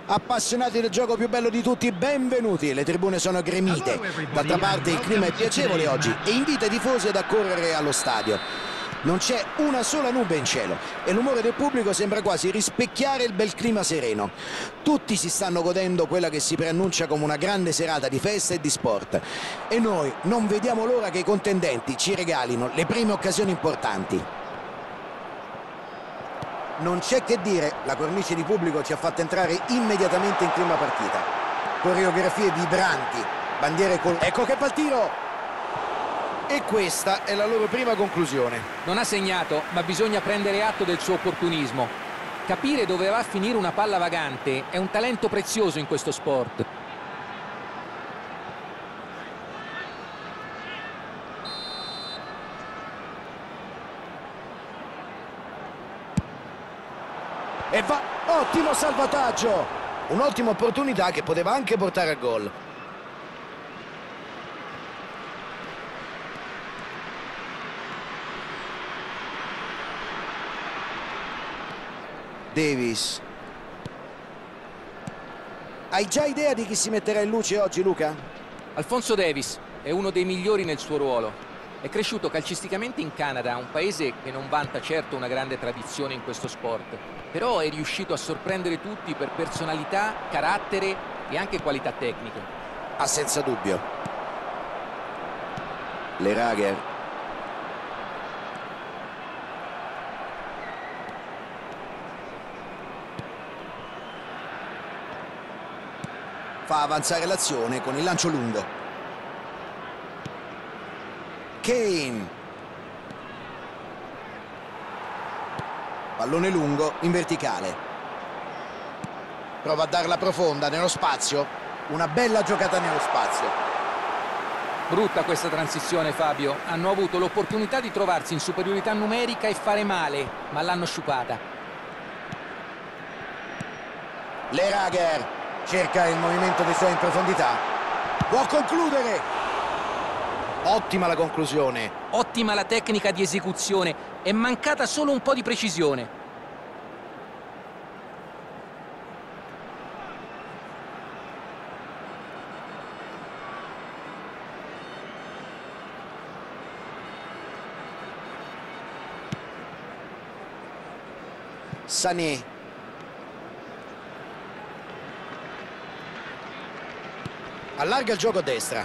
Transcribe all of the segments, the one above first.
Appassionati del gioco più bello di tutti, benvenuti. Le tribune sono gremite. D'altra parte il clima è piacevole oggi e invita i tifosi ad accorrere allo stadio. Non c'è una sola nube in cielo e l'umore del pubblico sembra quasi rispecchiare il bel clima sereno. Tutti si stanno godendo quella che si preannuncia come una grande serata di festa e di sport. E noi non vediamo l'ora che i contendenti ci regalino le prime occasioni importanti. Non c'è che dire, la cornice di pubblico ci ha fatto entrare immediatamente in clima partita. Coreografie vibranti, bandiere col... Ecco che fa il tiro! E questa è la loro prima conclusione. Non ha segnato, ma bisogna prendere atto del suo opportunismo. Capire dove va a finire una palla vagante è un talento prezioso in questo sport. E va, ottimo salvataggio! Un'ottima opportunità che poteva anche portare a gol. Davis. Hai già idea di chi si metterà in luce oggi, Luca? Alphonso Davies è uno dei migliori nel suo ruolo. È cresciuto calcisticamente in Canada, un paese che non vanta certo una grande tradizione in questo sport, però è riuscito a sorprendere tutti per personalità, carattere e anche qualità tecniche. Ah, senza dubbio. Lerager. Fa avanzare l'azione con il lancio lungo. Kane. Pallone lungo in verticale. Prova a darla profonda nello spazio. Una bella giocata nello spazio. Brutta questa transizione, Fabio. Hanno avuto l'opportunità di trovarsi in superiorità numerica e fare male, ma l'hanno sciupata. Lerager cerca il movimento dei suoi in profondità. Può concludere. Ottima la conclusione. Ottima la tecnica di esecuzione. È mancata solo un po' di precisione. Sané. Allarga il gioco a destra.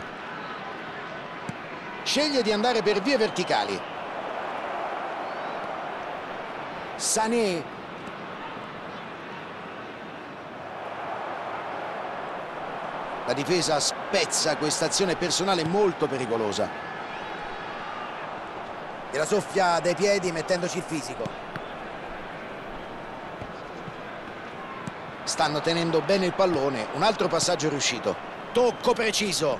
Sceglie di andare per vie verticali. Sané. La difesa spezza questa azione personale molto pericolosa. E la soffia dai piedi mettendoci il fisico. Stanno tenendo bene il pallone. Un altro passaggio riuscito. Tocco preciso.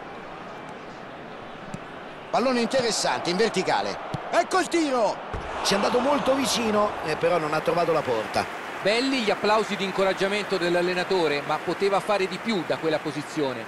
Pallone interessante in verticale. Ecco il tiro. Ci è andato molto vicino, però non ha trovato la porta. Belli gli applausi di incoraggiamento dell'allenatore, ma poteva fare di più da quella posizione.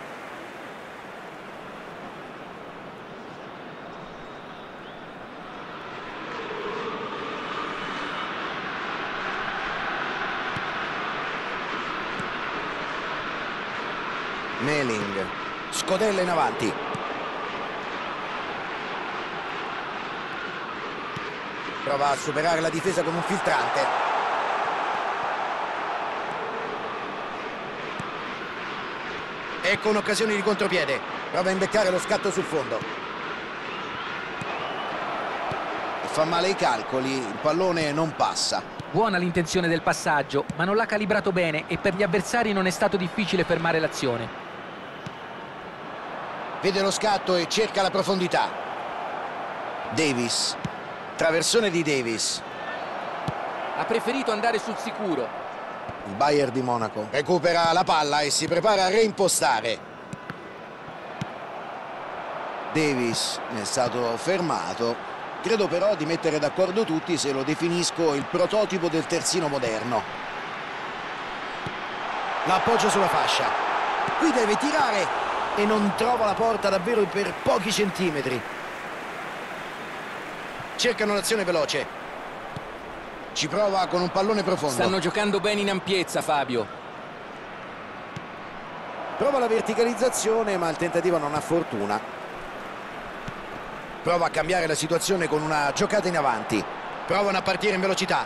Meling scodella in avanti. Prova a superare la difesa con un filtrante. Ecco un'occasione di contropiede. Prova a imbeccare lo scatto sul fondo. E fa male i calcoli, il pallone non passa. Buona l'intenzione del passaggio, ma non l'ha calibrato bene e per gli avversari non è stato difficile fermare l'azione. Vede lo scatto e cerca la profondità. Davis. Traversone di Davis. Ha preferito andare sul sicuro. Il Bayern di Monaco recupera la palla e si prepara a reimpostare. Davis è stato fermato. Credo però di mettere d'accordo tutti se lo definisco il prototipo del terzino moderno. L'appoggio sulla fascia. Qui deve tirare e non trova la porta davvero per pochi centimetri. Cercano l'azione veloce. Ci prova con un pallone profondo. Stanno giocando bene in ampiezza, Fabio. Prova la verticalizzazione, ma il tentativo non ha fortuna. Prova a cambiare la situazione con una giocata in avanti. Provano a partire in velocità.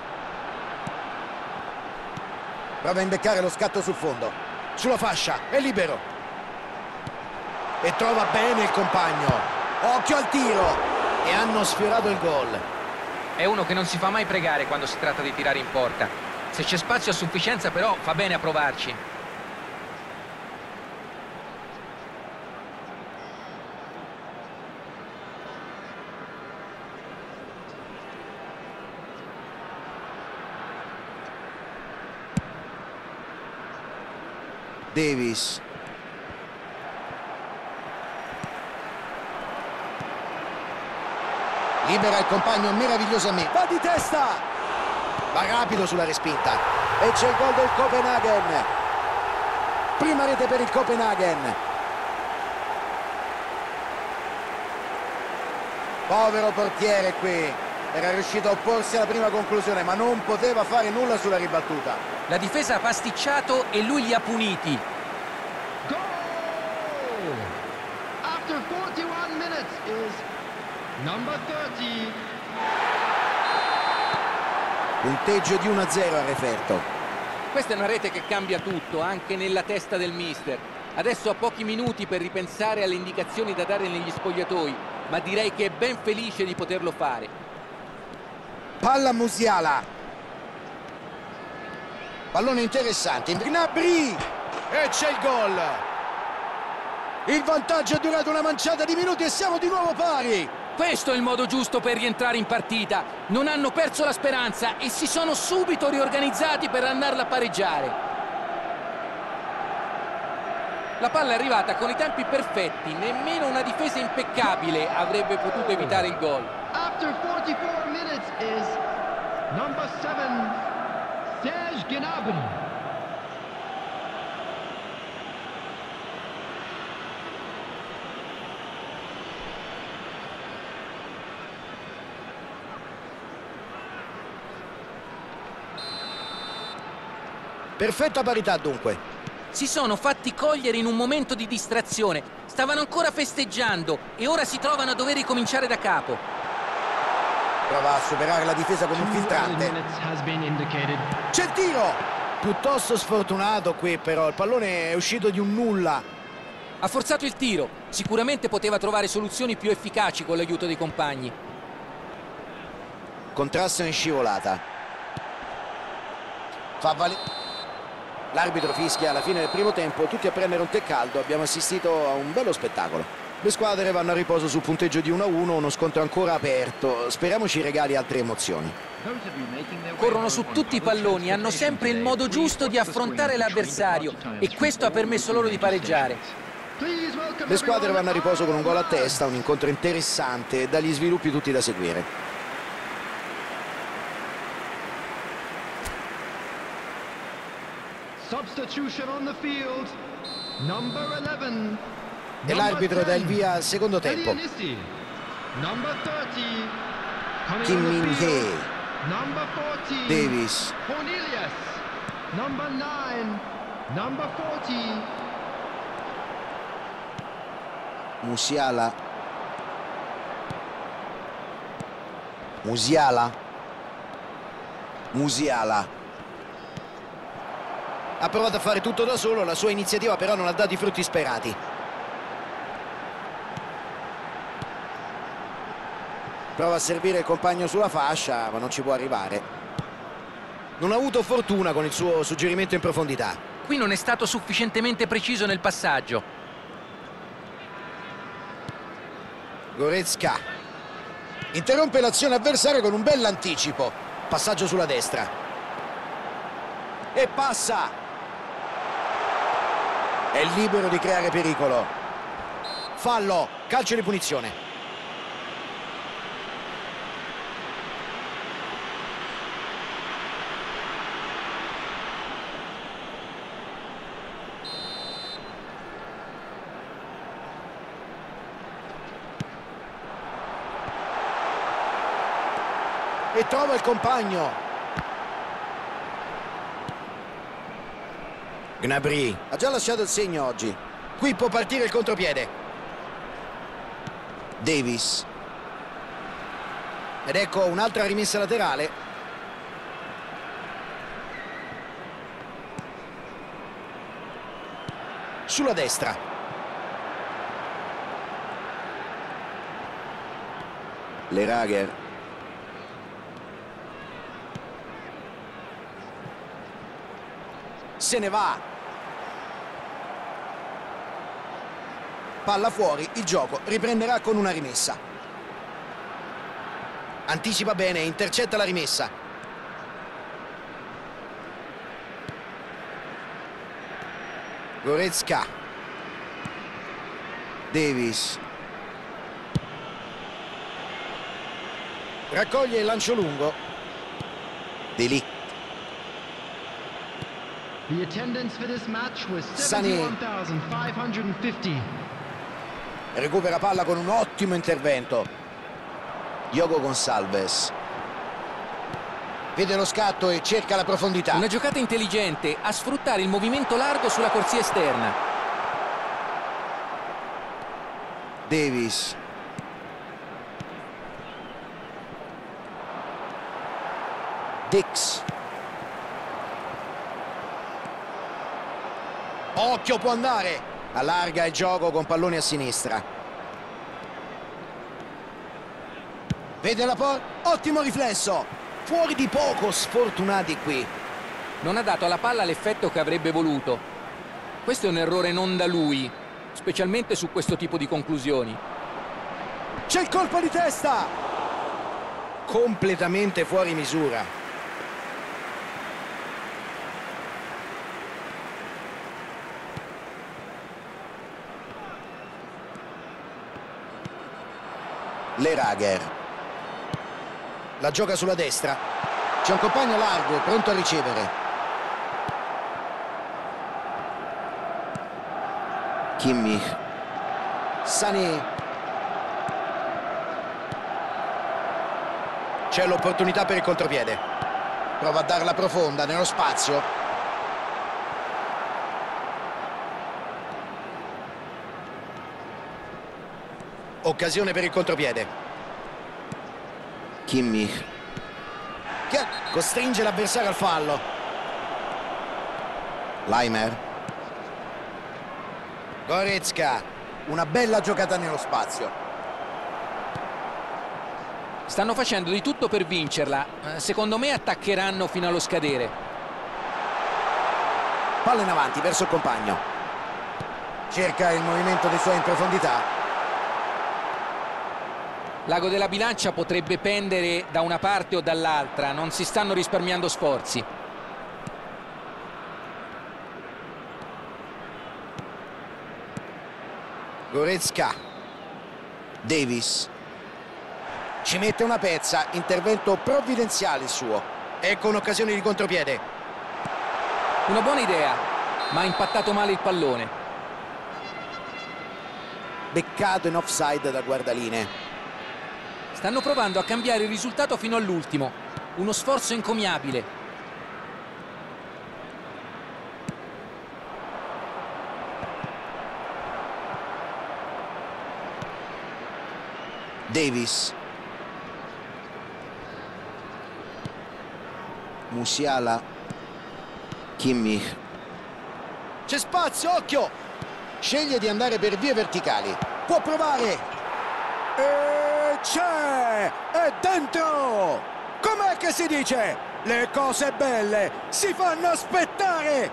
Prova a imbeccare lo scatto sul fondo. Sulla fascia, è libero. E trova bene il compagno. Occhio al tiro. E hanno sfiorato il gol. È uno che non si fa mai pregare quando si tratta di tirare in porta. Se c'è spazio a sufficienza, però, fa bene a provarci. Davis. Libera il compagno meravigliosamente. Va di testa. Va rapido sulla respinta. E c'è il gol del Copenaghen. Prima rete per il Copenaghen. Povero portiere qui. Era riuscito a opporsi alla prima conclusione, ma non poteva fare nulla sulla ribattuta. La difesa ha pasticciato e lui li ha puniti. Goal! After 41 minutes is number 30. Punteggio di 1-0 a referto. Questa è una rete che cambia tutto, anche nella testa del mister. Adesso ha pochi minuti per ripensare alle indicazioni da dare negli spogliatoi, ma direi che è ben felice di poterlo fare. Palla Musiala. Pallone interessante. Gnabry. E c'è il gol. Il vantaggio è durato una manciata di minuti e siamo di nuovo pari. Questo è il modo giusto per rientrare in partita. Non hanno perso la speranza e si sono subito riorganizzati per andarla a pareggiare. La palla è arrivata con i tempi perfetti. Nemmeno una difesa impeccabile avrebbe potuto evitare il gol. After 44 minutes is number 7, Serge Gnabry. Perfetta parità dunque. Si sono fatti cogliere in un momento di distrazione. Stavano ancora festeggiando e ora si trovano a dover ricominciare da capo. Prova a superare la difesa con un filtrante. C'è il tiro. Piuttosto sfortunato qui però. Il pallone è uscito di un nulla. Ha forzato il tiro. Sicuramente poteva trovare soluzioni più efficaci con l'aiuto dei compagni. Contrasto in scivolata. Fa valere. L'arbitro fischia alla fine del primo tempo, tutti a prendere un tè caldo. Abbiamo assistito a un bello spettacolo. Le squadre vanno a riposo sul punteggio di 1-1, uno scontro ancora aperto. Speriamo ci regali altre emozioni. Corrono su tutti i palloni, hanno sempre il modo giusto di affrontare l'avversario e questo ha permesso loro di pareggiare. Le squadre vanno a riposo con un gol a testa, un incontro interessante e dagli sviluppi tutti da seguire. Substitution on the field. Number 11. E l'arbitro dà il via al secondo tempo. Number 30. Kim Min-hee. Number 40. Davis. Cornelius. Number 9. Number 40. Musiala. Musiala. Musiala. Ha provato a fare tutto da solo, la sua iniziativa però non ha dato i frutti sperati. Prova a servire il compagno sulla fascia, ma non ci può arrivare. Non ha avuto fortuna con il suo suggerimento in profondità. Qui non è stato sufficientemente preciso nel passaggio. Goretzka interrompe l'azione avversaria con un bell'anticipo. Passaggio sulla destra. E passa. È libero di creare pericolo. Fallo, calcio di punizione. E trova il compagno. Gnabry ha già lasciato il segno oggi. Qui può partire il contropiede. Davis. Ed ecco un'altra rimessa laterale. Sulla destra. Lerager. Se ne va. Palla fuori, il gioco riprenderà con una rimessa. Anticipa bene, intercetta la rimessa. Goretzka. Davis. Raccoglie il lancio lungo. De Ligt. The attendance for this match was Sané. 71,550. Recupera palla con un ottimo intervento. Diogo Gonçalves. Vede lo scatto e cerca la profondità. Una giocata intelligente a sfruttare il movimento largo sulla corsia esterna. Davis. Dix. Occhio, può andare. Allarga il gioco con palloni a sinistra. Vede la porta. Ottimo riflesso. Fuori di poco, sfortunati qui. Non ha dato alla palla l'effetto che avrebbe voluto. Questo è un errore non da lui, specialmente su questo tipo di conclusioni. C'è il colpo di testa. Completamente fuori misura. Lerager. La gioca sulla destra. C'è un compagno largo, pronto a ricevere. Kimmich. Sané. C'è l'opportunità per il contropiede. Prova a darla profonda nello spazio. Occasione per il contropiede. Kimmich. Che costringe l'avversario al fallo. Laimer. Goretzka. Una bella giocata nello spazio. Stanno facendo di tutto per vincerla. Secondo me attaccheranno fino allo scadere. Palla in avanti verso il compagno. Cerca il movimento dei suoi in profondità. L'ago della bilancia potrebbe pendere da una parte o dall'altra, non si stanno risparmiando sforzi. Goretzka. Davis. Ci mette una pezza, intervento provvidenziale il suo. Ecco un'occasione di contropiede. Una buona idea, ma ha impattato male il pallone. Beccato in offside dal guardalinee. Stanno provando a cambiare il risultato fino all'ultimo. Uno sforzo encomiabile. Davis. Musiala. Kimmich. C'è spazio, occhio! Sceglie di andare per vie verticali. Può provare. E c'è! È dentro! Com'è che si dice? Le cose belle si fanno aspettare!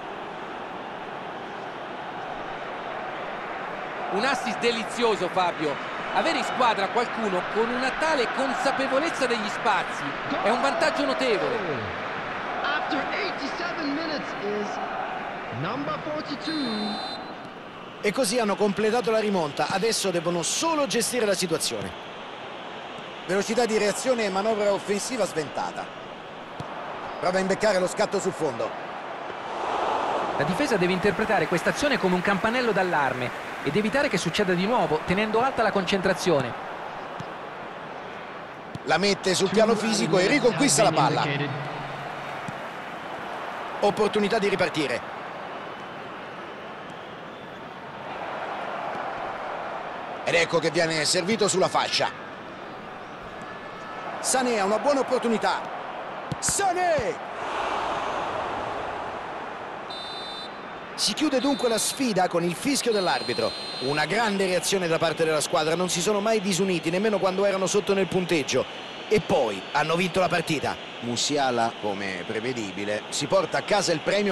Un assist delizioso, Fabio. Avere in squadra qualcuno con una tale consapevolezza degli spazi è un vantaggio notevole. After 87 minutes is number 42. E così hanno completato la rimonta. Adesso devono solo gestire la situazione. Velocità di reazione e manovra offensiva sventata. Prova a imbeccare lo scatto sul fondo. La difesa deve interpretare questa azione come un campanello d'allarme ed evitare che succeda di nuovo, tenendo alta la concentrazione. La mette sul piano fisico e riconquista la palla. Opportunità di ripartire. Ed ecco che viene servito sulla fascia. Sané ha una buona opportunità. Sané! Si chiude dunque la sfida con il fischio dell'arbitro. Una grande reazione da parte della squadra, non si sono mai disuniti nemmeno quando erano sotto nel punteggio. E poi hanno vinto la partita. Musiala, come prevedibile, si porta a casa il premio.